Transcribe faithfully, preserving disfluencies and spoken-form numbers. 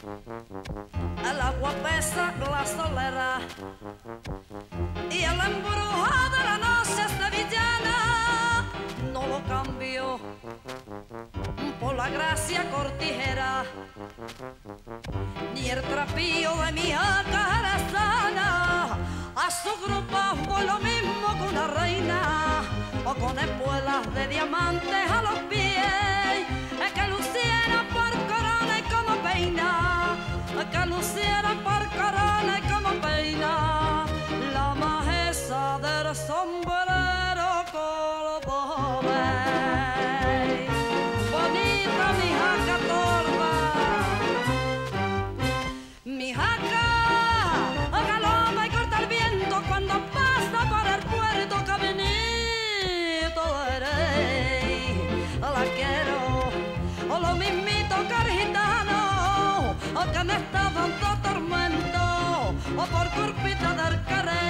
El agua pesa la solera y el embrujo de la noche sevillana no lo cambio por la gracia cortijera ni el trapío de mi cara sana. A su grupo fue lo mismo que una reina o con espuelas de diamantes a los pies, es que luciera por corona y como peina, es que luciera por corona y como peina la majeza del sombrero cordobés. Bonita mi jaca torda, mi jaca galoma y corta el viento cuando pasa por el puerto caminito de rey. La quiero, o lo mismito que el gitano, o que me está dando tormento, o por culpita del querer.